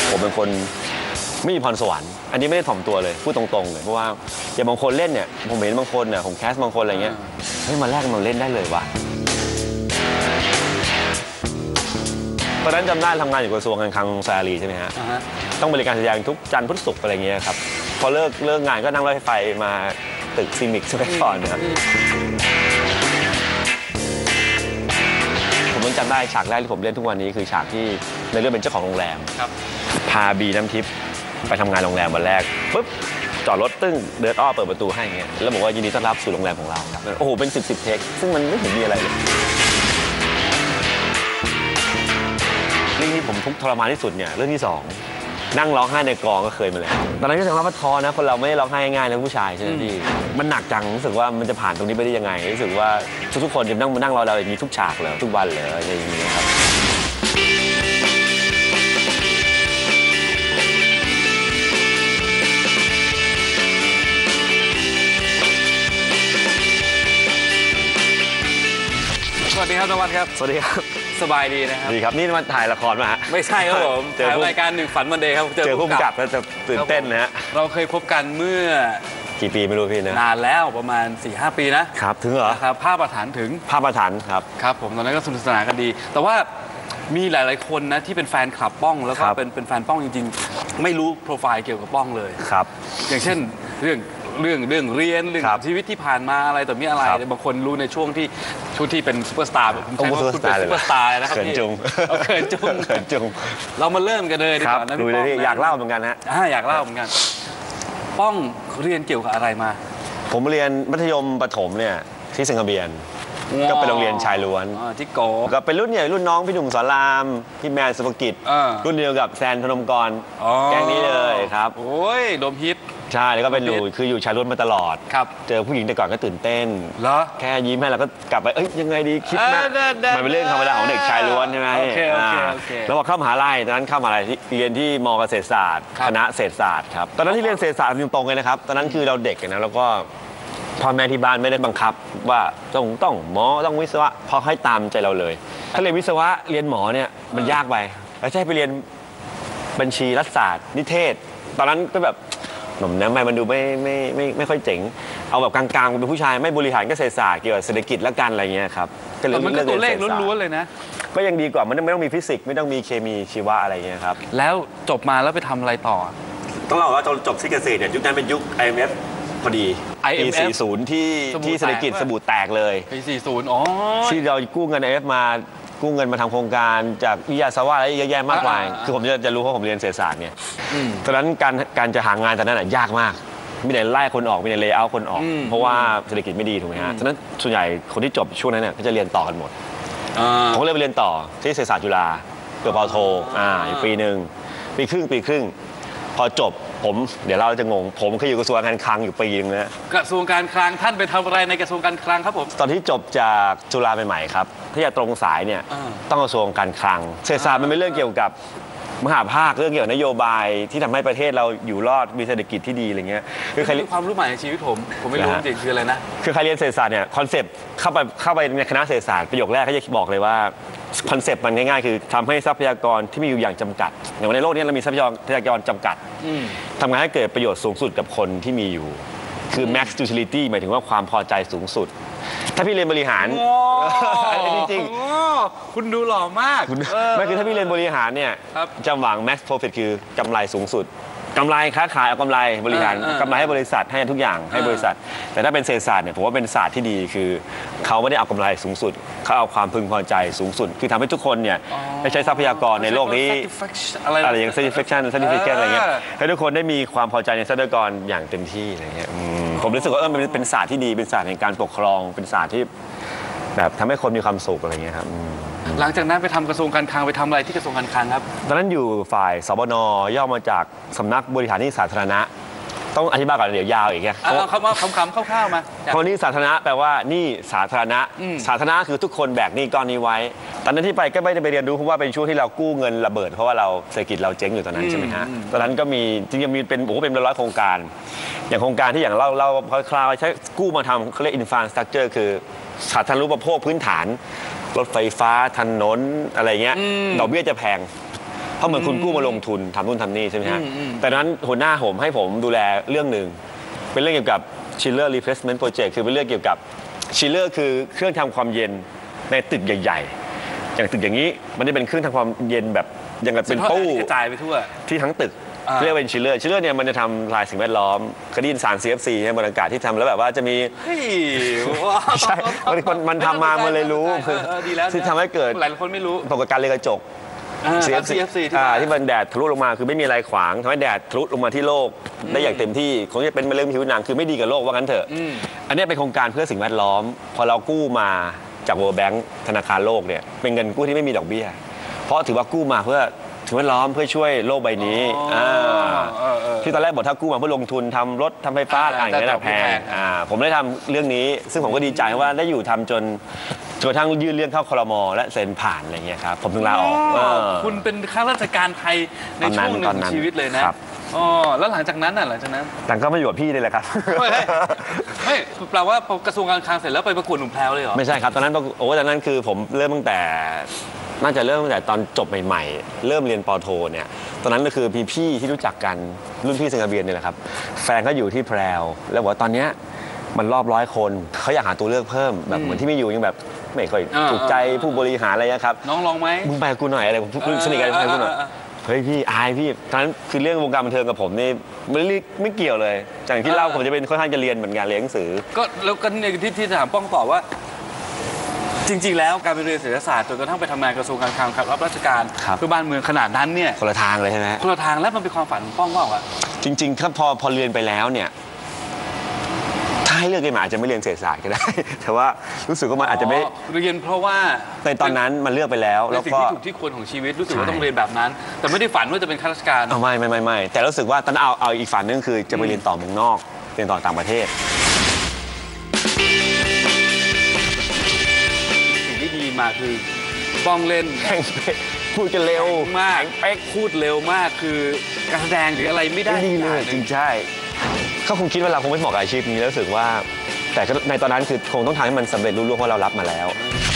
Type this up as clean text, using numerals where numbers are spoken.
ผมเป็นคนไม่มีพรสวรรค์อันนี้ไม่ได้ถ่อมตัวเลยพูดตรงๆเลยเพราะว่าอย่างบางคนเล่นเนี่ยผมเห็นบางคนเนี่ยผมแคสบางคนอะไรเงี้ยเฮ้ยมาแรกมันเล่นได้เลยว่ะตอนนั้นจำได้ทำงานอยู่กระทรวงการคลังสระบุรีใช่ไหมฮะต้องบริการแสดงทุกจันทร์พุธศุกร์อะไรเงี้ยครับพอเลิกงานก็นั่งรถไฟมาตึกซีมิกสมัยก่อนนะครับผมจำได้ฉากแรกที่ผมเล่นทุกวันนี้คือฉากที่ในเรื่องเป็นเจ้าของโรงแรมพาบีน้ำทิพย์ไปทำงานโรงแรมวันแรกปุ๊บจอดรถตึ้งเดินอ้อเปิดประตูให้เงี้ยแล้วบอกว่ายินดีต้อนรับสู่โรงแรมของเราครับโอ้โหเป็น10 เทคซึ่งมันไม่เห็นมีอะไรเลยเรื่องที่ผมทุกข์ทรมานที่สุดเนี่ยเรื่องที่2นั่งร้องไห้ในกองก็เคยมาแล้วตอนนั้นก็ยังรับว่าท้อนะคนเราไม่ได้ร้องไห้ง่ายๆนะผู้ชายใช่ไหมพี่มันหนักจังรู้สึกว่ามันจะผ่านตรงนี้ไปได้ยังไงรู้สึกว่าทุกคนจะนั่งรอเราอย่างนี้ทุกฉากเลยทุกวันเลยอะไรอย่างนี้ครับสวัสดีครับนวัดครับสวัสดีครับสบายดีนะครับดีครับนี่มาถ่ายละครมาฮะไม่ใช่ครับผมถ่ายรายการ1ฝันวันเดย์ครับเจอผู้กำกับแล้วจะตื่นเต้นนะฮะเราเคยพบกันเมื่อกี่ปีไม่รู้พี่นะนานแล้วประมาณ 4-5 ปีนะครับถึงเหรอครับภาพประฐานถึงภาพประฐานครับครับผมตอนนั้นก็สนุกสนานกันดีแต่ว่ามีหลายๆคนนะที่เป็นแฟนคลับป้องแล้วก็เป็นแฟนป้องจริงๆไม่รู้โปรไฟล์เกี่ยวกับป้องเลยครับอย่างเช่นเรื่องเรียนเรื่องชีวิตที่ผ่านมาอะไรต่อมีอะไรบางคนรู้ในช่วงที่เป็นซุปเปอร์สตาร์ผมใช้ว่าคุณเป็นซุปเปอร์สตาร์นะครับพี่เขินจุงเรามาเริ่มกันเลยดีกว่านะพี่ป้องอยากเล่าเหมือนกันฮะอยากเล่าเหมือนกันป้องเรียนเกี่ยวกับอะไรมาผมเรียนมัธยมประถมเนี่ยที่สิงคโปร์ก็เป็นโรงเรียนชายล้วนที่โกก็เป็นรุ่นใหญ่รุ่นน้องพี่หนุ่มสอนรามพี่แมนสุภกิจรุ่นเดียวกับแซนพนมกรแก๊งนี้เลยครับโอ้ยโดมฮิตใช่แล้วก็เป็นอยู่ชายล้วนมาตลอดเจอผู้หญิงแต่ก่อนก็ตื่นเต้นแค่ยิ้มให้เราก็กลับไปยังไงดีคิดนะมันเป็นเรื่องธรรมดาของเด็กชายล้วนใช่ไหมแล้วพอเข้ามหาลัยตอนนั้นเข้ามหาลัยเรียนที่ม.เกษตรศาสตร์คณะเศรษฐศาสตร์ครับตอนนั้นที่เรียนเศรษฐศาสตร์ตรงเลยนะครับตอนนั้นคือเราเด็กนะแล้วก็พ่อแม่ที่บ้านไม่ได้บังคับว่าต้องหมอต้องวิศวะพอให้ตามใจเราเลยถ้าเรียนวิศวะเรียนหมอเนี่ยมันยากไปแล้วใช่ไปเรียนบัญชีรัฐศาสตร์นิเทศตอนนั้นก็แบบหนุ่มนะมันดูไม่ค่อยเจ๋งเอาแบบกลางๆเป็นผู้ชายไม่บริหารเกษตรศาสตร์เกี่ยวกับเศรษฐกิจและการอะไรเงี้ยครับมันก็ตัวเลขล้วนๆเลยนะก็ยังดีกว่ามันไม่ต้องมีฟิสิกส์ไม่ต้องมีเคมีชีวะอะไรเงี้ยครับแล้วจบมาแล้วไปทำอะไรต่อต้องเล่าว่าจบที่เกษตรเนี่ยยุคนั้นเป็นยุค IMF พอดีปี 40 ที่เศรษฐกิจสบู่แตกเลยปี 40 อ๋อที่เรากู้เงิน IMF มากู้เงินมาทำโครงการจากวิทยาศาสตร์อะไรเยอะแยะมากมายคือผมจะรู้เพราะผมเรียนเศรษฐศาสตร์เนี่ยตอนนั้นการจะหางานตอนนั้นยากมากมีแต่ไล่คนออกมีแต่เลย์เอาท์คนออกเพราะว่าเศรษฐกิจไม่ดีถูกไหมฮะฉะนั้นส่วนใหญ่คนที่จบช่วงนั้นเนี่ยก็จะเรียนต่อกันหมดผมก็เลยไปเรียนต่อที่เศรษฐศาสตร์จุฬาเกือบป.โทอีกปีหนึ่งปีครึ่งพอจบเดี๋ยวเราจะงงผมเคยอยู่กระทรวงการคลังอยู่ปีนึงนะกระทรวงการคลังท่านไปทำอะไรในกระทรวงการคลังครับผมตอนที่จบจากจุฬาใหม่ๆครับถ้าจะตรงสายเนี่ยต้องกระทรวงการคลังเศรษฐศาสตร์มันเป็นเรื่องเกี่ยวกับมหาภาคเรื่องเกี่ยวกับนโยบายที่ทำให้ประเทศเราอยู่รอดมีเศรษฐกิจที่ดีอะไรเงี้ยคือใครความรู้ใหม่ในชีวิตผมไม่รู้จริงคืออะไรนะคือใครเรียนเศรษฐศาสตร์เนี่ยคอนเซปต์เข้าไปในคณะเศรษฐศาสตร์ประโยคแรกเขาจะบอกเลยว่าคอนเซปต์มันง่ายๆคือทำให้ทรัพยากรที่มีอยู่อย่างจำกัดอย่างในโลกนี้เรามีทรัพยากรจำกัดทำงานให้เกิดประโยชน์สูงสุดกับคนที่มีอยู่คือ max utility หมายถึงว่าความพอใจสูงสุดถ้าพี่เรียนบริหารจริงๆคุณดูหล่อมากไม่คือถ้าพี่เรียนบริหารเนี่ยจะหวัง max profit คือกำไรสูงสุดกำไรค้าขายเอากำไรบริหารกำไรให้บริษัทให้ทุกอย่างให้บริษัทแต่ถ้าเป็นเศรษฐศาสตร์เนี่ยผมว่าเป็นศาสตร์ที่ดีคือเขาไม่ได้เอากำไรสูงสุดเขาเอาความพึงพอใจสูงสุดคือทำให้ทุกคนเนี่ยได้ใช้ทรัพยากรในโลกนี้อะไรอย่าง satisfaction อะไรเงี้ยให้ทุกคนได้มีความพอใจในทรัพยากรอย่างเต็มที่อะไรเงี้ยผมรู้สึกว่ามันเป็นศาสตร์ที่ดีเป็นศาสตร์แห่งการปกครองเป็นศาสตร์ที่แบบทำให้คนมีความสุขอะไรเงี้ยครับหลังจากนั้นไปทำกระทรวงการคลังไปทำอะไรที่กระทรวงการคลังครับตอนนั้นอยู่ฝ่ายสบน.ย่อมาจากสำนักบริหารหนี้สาธารณะต้องอธิบายก่อนเดี๋ยวยาวอีกไงเขามาคำคร่าวๆมาคนหนี้สาธารณะแปลว่าหนี้สาธารณะสาธารณะคือทุกคนแบกหนี้ก้อนนี้ไว้ตอนนั้นที่ไปก็ไม่ได้ไปเรียนรู้เพราะว่าเป็นช่วงที่เรากู้เงินระเบิดเพราะว่าเราเศรษฐกิจเราเจ๊งอยู่ตอนนั้นใช่ไหมฮะตอนนั้นก็มีจริงๆมีเป็นร้อยโครงการอย่างโครงการที่อย่างเราคร่าวๆใช้กู้มาทำเขาเรียก infrastructure คือสาธารณูปโภคพื้นฐานรถไฟฟ้าถนนอะไรเงี้ยดอกเบี้ยจะแพงเพราะเหมือนคุณกู้มาลงทุนทำนู่นทำนี่ใช่ไหมฮะแต่นั้นหัวหน้าผมให้ผมดูแลเรื่องหนึ่งเป็นเรื่องเกี่ยวกับ chiller replacement project คือเป็นเรื่องเกี่ยวกับ chiller คือเครื่องทำความเย็นในตึกใหญ่ๆอย่างตึกอย่างนี้มันจะเป็นเครื่องทำความเย็นแบบอย่างกับเป็นตู้กระจายไปทั่วที่ทั้งตึกเรียกเป็นชิลเลอร์เนี่ยมันจะทำลายสิ่งแวดล้อมคดีสาร CFC ใช่บนอากาศที่ทำแล้วแบบว่าจะมีใช่มันทำมามันเลยรู้ที่ทำให้เกิดหลายคนไม่รู้ปรากฏการณ์เรือนกระจก CFC ที่มันแดดทะลุลงมาคือไม่มีอะไรขวางทำให้แดดทะลุลงมาที่โลกได้อย่างเต็มที่คงจะเป็นมะเร็งผิวหนังคือไม่ดีกับโลกว่างั้นเถอะอันนี้เป็นโครงการเพื่อสิ่งแวดล้อมพอเรากู้มาจาก World Bank ธนาคารโลกเนี่ยเป็นเงินกู้ที่ไม่มีดอกเบี้ยเพราะถือว่ากู้มาเพื่อสิ่งแวดล้อมเพื่อช่วยโลกใบนี้ที่ตอนแรกบอกถ้ากู้มาเพื่อลงทุนทำรถทำไฟฟ้าอะไรอย่างเงี้ยแพงผมได้ทำเรื่องนี้ซึ่งผมก็ดีใจว่าได้อยู่ทำจนกระทั่งยื่นเรื่องเข้าครม.และเซ็นผ่านอะไรเงี้ยครับผมถึงลาออกคุณเป็นข้าราชการไทยในช่วงหนึ่งของชีวิตเลยนะแล้วหลังจากนั้นหลังก็มาอยู่กับพี่เลยแหละครับไม่แปลว่ากระทรวงการคลังเสร็จแล้วไปประกวดหนุ่มแพรวเลยเหรอไม่ใช่ครับตอนนั้นตอนนั้นคือผมเริ่มตั้งแต่น่าจะเริ่มตั้งแต่ตอนจบใหม่ๆเริ่มเรียนป.โทเนี่ยตอนนั้นก็คือพี่ที่รู้จักกันรุ่นพี่สิงคโปร์เนี่ยแหละครับแฟนก็อยู่ที่แพรวแล้วบอกว่าตอนเนี้ยมันรอบ100 คนเขาอยากหาตัวเลือกเพิ่มแบบเหมือนที่ไม่อยู่ยังแบบไม่ค่อยถูกใจผู้บริหารอะไรนะครับน้องลองไหมมึงไปกูหน่อยอะไรผมสนิทกันไปกูหน่อยเฮ้ยพี่อายพี่ตอนนั้นคือเรื่องวงการบันเทิงกับผมนี่ไม่เกี่ยวเลยอย่างที่เล่าผมจะเป็นค่อนข้างจะเรียนเหมือนกันเรียนหนังสือก็แล้วกันที่ถามป้องตอบว่าจริงๆแล้วการไปเรียนเศรษฐศาสตร์จนกระทั่งไปทำงานกระทรวงการคลังรับราชการเพื่อบ้านเมืองขนาดนั้นเนี่ยคนละทางเลยใช่ไหมคนละทางแล้วมันเป็นความฝันของป้องว่าจริงๆครับพอเรียนไปแล้วเนี่ยถ้าให้เลือกเรียนอาจจะไม่เรียนเศรษฐศาสตร์ก็ได้แต่ว่ารู้สึกว่ามันอาจจะไม่เรียนเพราะว่าในตอนนั้นมันเลือกไปแล้วแล้วก็สิ่งที่ถูกที่ควรของชีวิตรู้สึกว่าต้องเรียนแบบนั้นแต่ไม่ได้ฝันว่าจะเป็นข้าราชการไม่แต่รู้สึกว่าตอนเอาอีกฝันนึงคือจะไปเรียนต่อเมืองนอกเรียนต่อต่างประเทศมาคือป้องเล่นพูดกันเร็วมากเป๊กพูดเร็วมากคือการแสดงหรืออะไรไม่ได้เลยจริงใช่เขาคงคิดว่าเราคงไม่เหมาะกับอาชีพนี้แล้วรู้สึกว่าแต่ในตอนนั้นคือคงต้องทำให้มันสำเร็จรุ่งเรืองเพราะเรารับมาแล้ว